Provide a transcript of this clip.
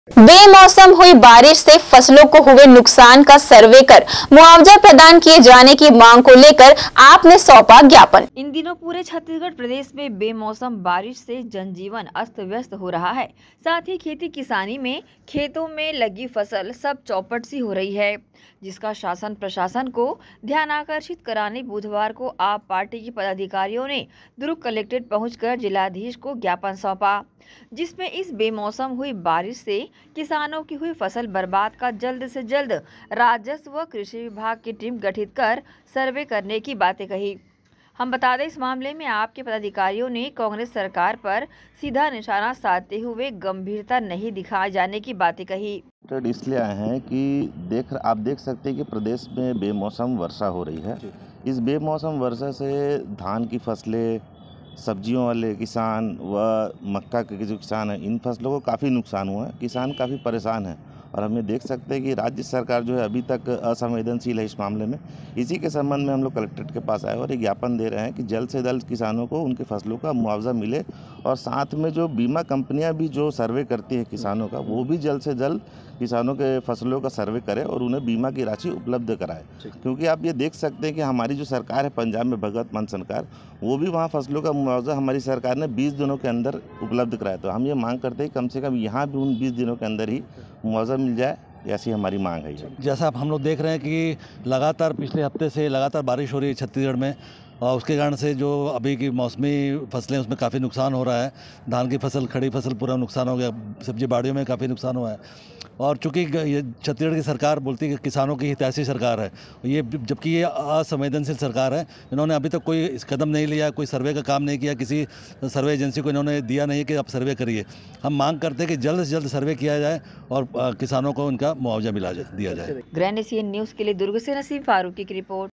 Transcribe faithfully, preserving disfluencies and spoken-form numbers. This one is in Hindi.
बेमौसम हुई बारिश से फसलों को हुए नुकसान का सर्वे कर मुआवजा प्रदान किए जाने की मांग को लेकर आपने सौंपा ज्ञापन। इन दिनों पूरे छत्तीसगढ़ प्रदेश में बेमौसम बारिश से जनजीवन अस्त व्यस्त हो रहा है। साथ ही खेती किसानी में खेतों में लगी फसल सब चौपट सी हो रही है, जिसका शासन प्रशासन को ध्यान आकर्षित कराने बुधवार को आप पार्टी के पदाधिकारियों ने दुर्ग कलेक्ट्रेट पहुंचकर जिलाधीश को ज्ञापन सौंपा, जिसमें इस बेमौसम हुई बारिश से किसानों की हुई फसल बर्बाद का जल्द से जल्द राजस्व व कृषि विभाग की टीम गठित कर सर्वे करने की बातें कही। हम बता दें, इस मामले में आपके पदाधिकारियों ने कांग्रेस सरकार पर सीधा निशाना साधते हुए गंभीरता नहीं दिखाए जाने की बातें कही। इसलिए आए हैं कि देख आप देख सकते हैं कि प्रदेश में बेमौसम वर्षा हो रही है। इस बेमौसम वर्षा से धान की फसलें, सब्जियों वाले किसान व मक्का के जो किसान हैं, इन फसलों को काफ़ी नुकसान हुआ है। किसान काफ़ी परेशान हैं और हम ये देख सकते हैं कि राज्य सरकार जो है अभी तक असंवेदनशील है इस मामले में। इसी के संबंध में हम लोग कलेक्ट्रेट के पास आए और एक ज्ञापन दे रहे हैं कि जल्द से जल्द किसानों को उनकी फसलों का मुआवजा मिले और साथ में जो बीमा कंपनियां भी जो सर्वे करती हैं किसानों का, वो भी जल्द से जल्द किसानों के फसलों का सर्वे करें और उन्हें बीमा की राशि उपलब्ध कराए। क्योंकि आप ये देख सकते हैं कि हमारी जो सरकार है पंजाब में भगवंत मान सरकार, वो भी वहाँ फसलों का मुआवजा हमारी सरकार ने बीस दिनों के अंदर उपलब्ध कराया। तो हम ये मांग करते हैं कम से कम यहाँ भी उन बीस दिनों के अंदर ही मुआवजा मिल जाए, ऐसी हमारी मांग है। जैसा आप हम लोग देख रहे हैं कि लगातार पिछले हफ्ते से लगातार बारिश हो रही है छत्तीसगढ़ में और उसके कारण से जो अभी की मौसमी फसलें उसमें काफ़ी नुकसान हो रहा है। धान की फसल, खड़ी फसल पूरा नुकसान हो गया, सब्जी बाड़ियों में काफ़ी नुकसान हुआ है। और चूँकि ये छत्तीसगढ़ की सरकार बोलती है कि किसानों की हितैषी सरकार है, ये जबकि ये असंवेदनशील सरकार है। इन्होंने अभी तक कोई कदम नहीं लिया, कोई सर्वे का काम नहीं किया, किसी सर्वे एजेंसी को इन्होंने दिया नहीं कि आप सर्वे करिए। हम मांग करते हैं कि जल्द से जल्द सर्वे किया जाए और किसानों को उनका मुआवजा मिला जाए, दिया जाए। ग्रैंड एशियन न्यूज़ के लिए दुर्ग से नसीम फारूकी की रिपोर्ट।